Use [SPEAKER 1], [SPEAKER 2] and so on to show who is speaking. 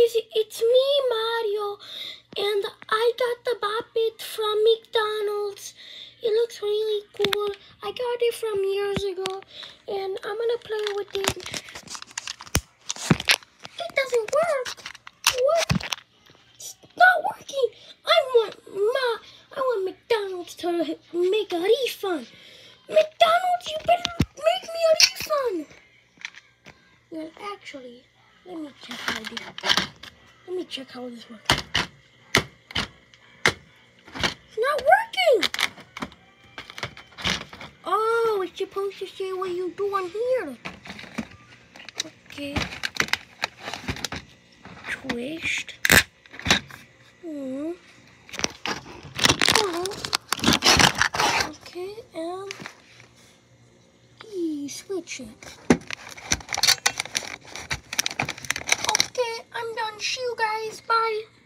[SPEAKER 1] guys, it's me, Mario, and I got the Bop-it from McDonald's. It looks really cool. I got it from years ago, and I'm gonna play with it. It doesn't work. What? It's not working. I want McDonald's to make a refund. McDonald's, you better make me a refund. Well, actually, let me check how this. Let me check how this works. It's not working. Oh, it's supposed to say what you do on here. Okay. Twist. Okay, and switch it. Okay, I'm done. See you guys. Bye.